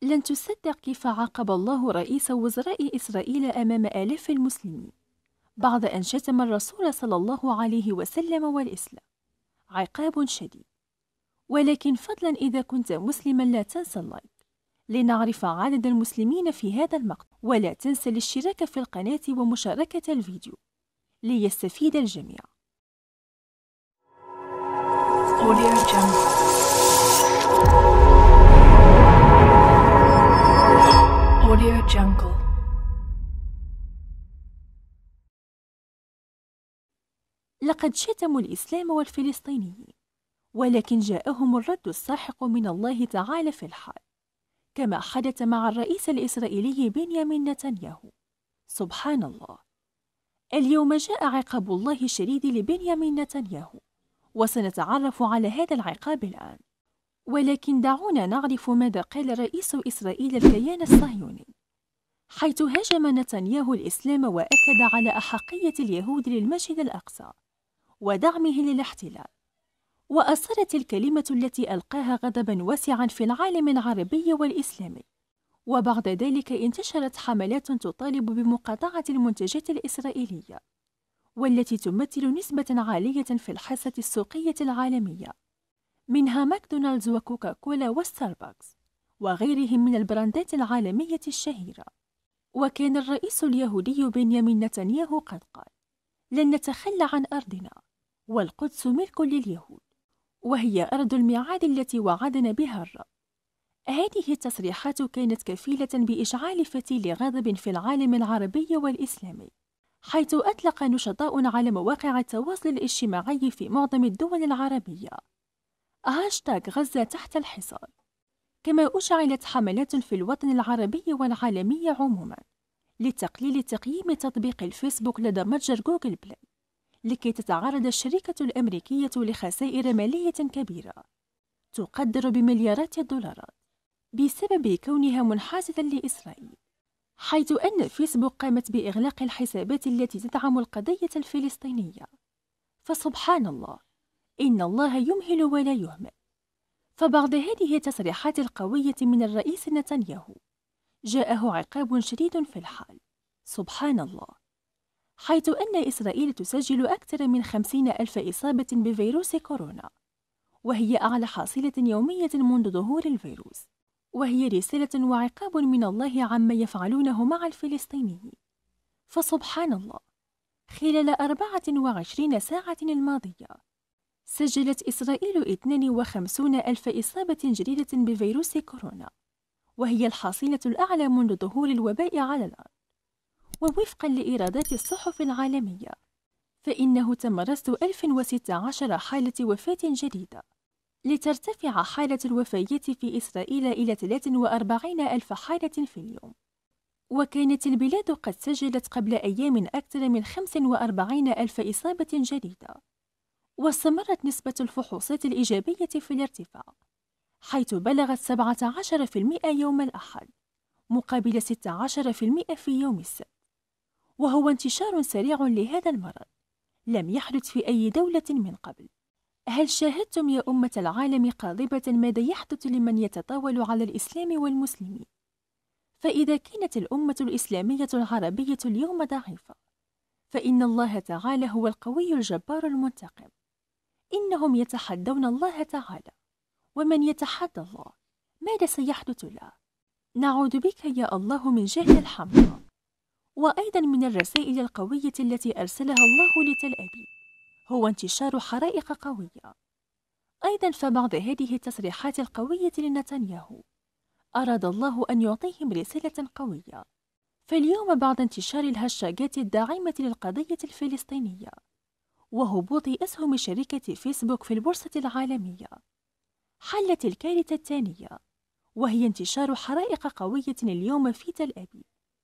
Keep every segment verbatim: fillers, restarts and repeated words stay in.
لن تصدق كيف عاقب الله رئيس وزراء إسرائيل أمام آلاف المسلمين بعد أن شتم الرسول صلى الله عليه وسلم والإسلام. عقاب شديد. ولكن فضلا إذا كنت مسلما لا تنسى اللايك لنعرف عدد المسلمين في هذا المقطع، ولا تنسى الاشتراك في القناة ومشاركة الفيديو ليستفيد الجميع. Audio Jungle. Audio Jungle. لقد شتموا الإسلام والفلسطينيين، ولكن جاءهم الرد الساحق من الله تعالى في الحال، كما حدث مع الرئيس الإسرائيلي بنيامين نتنياهو. سبحان الله. اليوم جاء عقاب الله الشديد لبنيامين نتنياهو، وسنتعرف على هذا العقاب الآن. ولكن دعونا نعرف ماذا قال رئيس إسرائيل الكيان الصهيوني، حيث هاجم نتنياهو الإسلام وأكد على أحقية اليهود للمسجد الأقصى ودعمه للاحتلال. وأثرت الكلمة التي ألقاها غضبا واسعا في العالم العربي والإسلامي، وبعد ذلك انتشرت حملات تطالب بمقاطعة المنتجات الإسرائيلية، والتي تمثل نسبة عالية في الحصة السوقية العالمية، منها ماكدونالدز وكوكا كولا وستاربكس وغيرهم من البراندات العالمية الشهيرة. وكان الرئيس اليهودي بنيامين نتنياهو قد قال: لن نتخلى عن أرضنا، والقدس ملك لليهود، وهي أرض الميعاد التي وعدنا بها الرب. هذه التصريحات كانت كفيلة بإشعال فتيل غضب في العالم العربي والإسلامي، حيث أطلق نشطاء على مواقع التواصل الاجتماعي في معظم الدول العربية هاشتاغ غزة تحت الحصار، كما أشعلت حملات في الوطن العربي والعالمي عموما لتقليل تقييم تطبيق الفيسبوك لدى متجر جوجل بلاي، لكي تتعرض الشركة الأمريكية لخسائر مالية كبيرة تقدر بمليارات الدولارات بسبب كونها منحازة لإسرائيل، حيث أن فيسبوك قامت بإغلاق الحسابات التي تدعم القضية الفلسطينية. فسبحان الله، إن الله يمهل ولا يهمل. فبعد هذه التصريحات القوية من الرئيس نتنياهو جاءه عقاب شديد في الحال. سبحان الله. حيث أن إسرائيل تسجل أكثر من خمسين ألف إصابة بفيروس كورونا، وهي أعلى حاصلة يومية منذ ظهور الفيروس، وهي رسالة وعقاب من الله عما يفعلونه مع الفلسطينيين. فسبحان الله، خلال أربعة وعشرين ساعة الماضية سجلت إسرائيل اثنين وخمسين ألف إصابة جديدة بفيروس كورونا، وهي الحاصلة الأعلى منذ ظهور الوباء على الأرض. ووفقا لإيرادات الصحف العالمية، فإنه تم رصد ألف وستة عشر حالة وفاة جديدة، لترتفع حالة الوفيات في إسرائيل إلى ثلاثة وأربعين ألف حالة في اليوم. وكانت البلاد قد سجلت قبل أيام أكثر من خمسة وأربعين ألف إصابة جديدة، واستمرت نسبة الفحوصات الإيجابية في الارتفاع، حيث بلغت سبعة عشر بالمئة يوم الأحد مقابل ستة عشر بالمئة في يوم السبت، وهو انتشار سريع لهذا المرض لم يحدث في أي دولة من قبل. هل شاهدتم يا أمة العالم قاضبة ماذا يحدث لمن يتطاول على الإسلام والمسلمين؟ فإذا كانت الأمة الإسلامية العربية اليوم ضعيفة، فإن الله تعالى هو القوي الجبار المنتقم. إنهم يتحدون الله تعالى، ومن يتحدى الله ماذا سيحدث له؟ نعوذ بك يا الله من جهل الحمقى. وأيضا من الرسائل القوية التي أرسلها الله لتل أبيب هو انتشار حرائق قوية. أيضا فبعد هذه التصريحات القوية لنتنياهو أراد الله أن يعطيهم رسالة قوية. فاليوم بعد انتشار الهاشتاجات الداعمة للقضية الفلسطينية وهبوط أسهم شركة فيسبوك في البورصة العالمية، حلت الكارثة الثانية، وهي انتشار حرائق قوية اليوم في تل أبيب.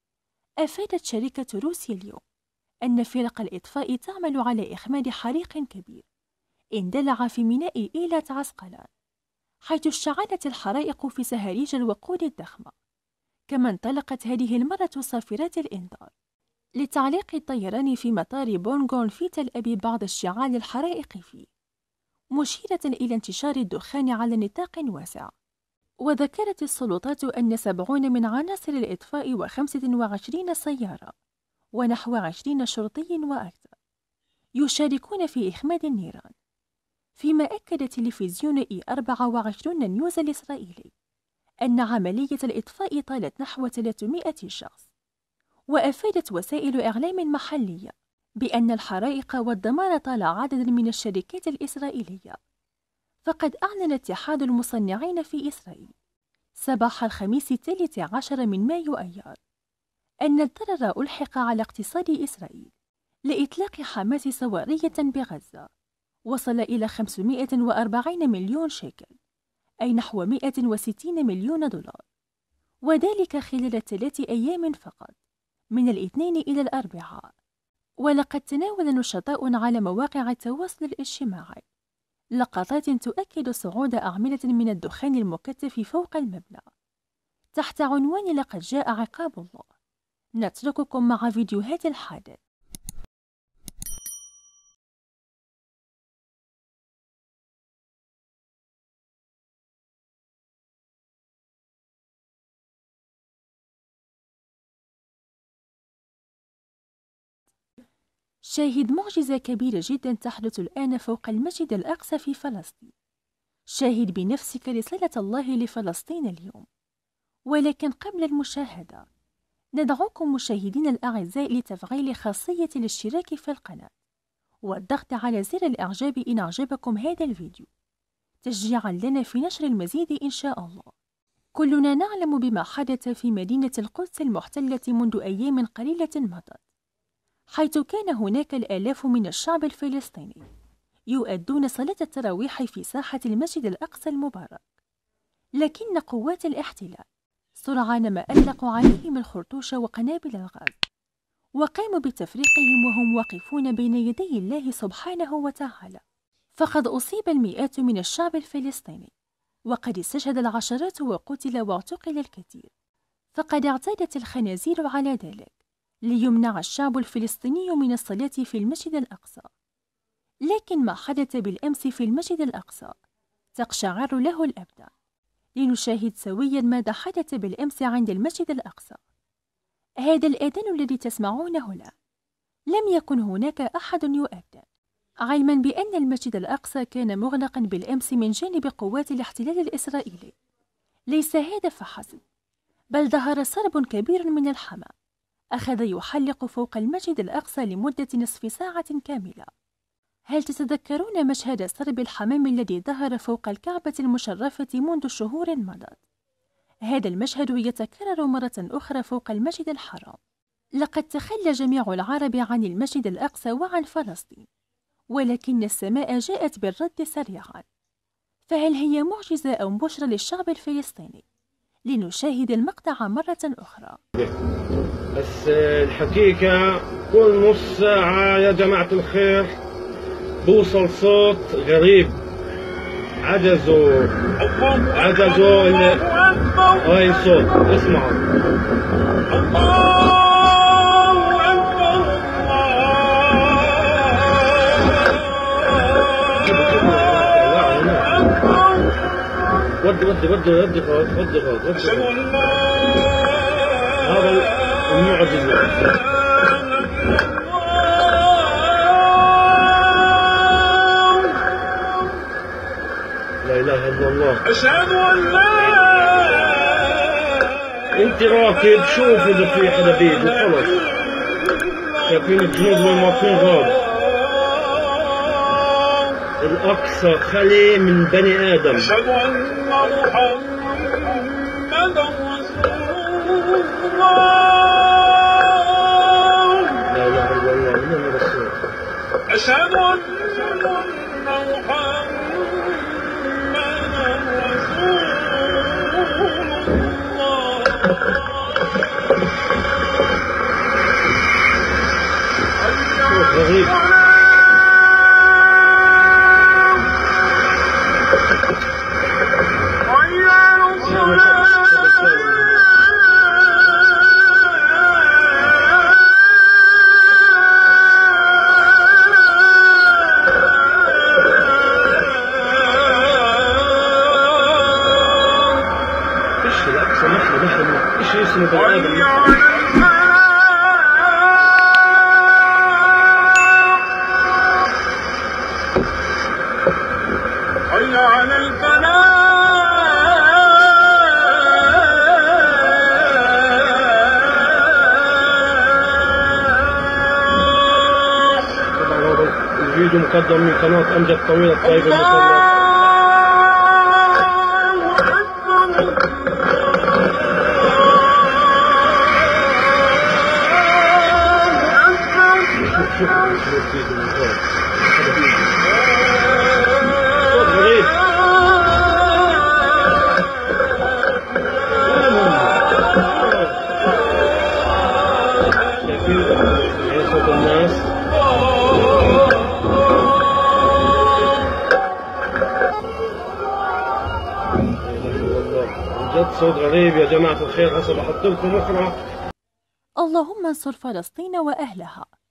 أفادت شركة روسيا اليوم أن فرق الإطفاء تعمل على إخماد حريق كبير اندلع في ميناء إيلات عسقلان، حيث اشتعلت الحرائق في سهاريج الوقود الضخمة. كما انطلقت هذه المرة صافرات الإنذار لتعليق الطيران في مطار بونغون في تل أبيب بعد اشتعال الحرائق فيه، مشيرة إلى انتشار الدخان على نطاق واسع. وذكرت السلطات أن سبعون من عناصر الإطفاء وخمسة وعشرين سيارة ونحو عشرين شرطي وأكثر يشاركون في إخماد النيران، فيما أكد تلفزيون إي أربعة وعشرين نيوز الإسرائيلي أن عملية الإطفاء طالت نحو ثلاثمائة شخص. وأفادت وسائل إعلام محلية بأن الحرائق والدمار طال عدد من الشركات الإسرائيلية. فقد أعلن اتحاد المصنعين في إسرائيل صباح الخميس الثالث عشر من مايو أيار أن الضرر ألحق على اقتصاد إسرائيل لإطلاق حماس صوارية بغزة وصل إلى خمسمائة وأربعين مليون شيكل، أي نحو مائة وستين مليون دولار، وذلك خلال ثلاث أيام فقط من الاثنين إلى الأربعاء. ولقد تناول نشطاء على مواقع التواصل الاجتماعي لقطات تؤكد صعود أعمدة من الدخان المكثف فوق المبنى تحت عنوان لقد جاء عقاب الله. نترككم مع فيديوهات الحادث. شاهد معجزة كبيرة جدا تحدث الآن فوق المسجد الأقصى في فلسطين. شاهد بنفسك رسالة الله لفلسطين اليوم. ولكن قبل المشاهدة ندعوكم مشاهدين الأعزاء لتفعيل خاصية الاشتراك في القناة والضغط على زر الإعجاب إن أعجبكم هذا الفيديو تشجيعا لنا في نشر المزيد إن شاء الله. كلنا نعلم بما حدث في مدينة القدس المحتلة منذ أيام قليلة مضت، حيث كان هناك الآلاف من الشعب الفلسطيني يؤدون صلاة التراويح في ساحة المسجد الأقصى المبارك. لكن قوات الاحتلال سرعان ما أطلقوا عليهم الخرطوش وقنابل الغاز وقاموا بتفريقهم وهم واقفون بين يدي الله سبحانه وتعالى. فقد أصيب المئات من الشعب الفلسطيني وقد استشهد العشرات وقتل واعتقل الكثير. فقد اعتادت الخنازير على ذلك ليمنع الشعب الفلسطيني من الصلاة في المسجد الأقصى. لكن ما حدث بالأمس في المسجد الأقصى تقشعر له الأبدان. لنشاهد سويا ماذا حدث بالأمس عند المسجد الأقصى. هذا الأذان الذي تسمعونه الآن لم يكن هناك أحد يؤذن، علما بأن المسجد الأقصى كان مغلقا بالأمس من جانب قوات الاحتلال الإسرائيلي. ليس هذا فحسب، بل ظهر سرب كبير من الحمام أخذ يحلق فوق المسجد الأقصى لمدة نصف ساعة كاملة. هل تتذكرون مشهد سرب الحمام الذي ظهر فوق الكعبة المشرفة منذ شهور مضت؟ هذا المشهد يتكرر مرة أخرى فوق المسجد الحرام. لقد تخلى جميع العرب عن المسجد الأقصى وعن فلسطين، ولكن السماء جاءت بالرد سريعا. فهل هي معجزة أو بشرى للشعب الفلسطيني؟ لنشاهد المقطع مرة أخرى. بس الحقيقة كل نص ساعة يا جماعة الخير بوصل صوت غريب. عجزوا عجزوا إن هاي صوت اسمعوا. ودي ودي ودي ودي خلاص ودي خلاص هذا المعجزة. لا إله إلا الله. أشهد أن لا. أنت راكب شوف إذا في حدا بيجي خلص. شايفين الجنود والمواطنين غاب. الأقصى خلي من بني آدم. أشهد أن محمدا رسول الله. لا إله إلا الله من رسول. أشهد أن محمدا غريب. ايش اسمه بني ادم؟ حي على الفلاح. طبعا هذا الفيديو مقدم من قناة أمجد طويل الطيب المثلث. صوت غريب. شايفين صوت الناس؟ جد صوت غريب يا جماعة الخير. هسه بحط لكم أخرى. اللهم انصر فلسطين وأهلها.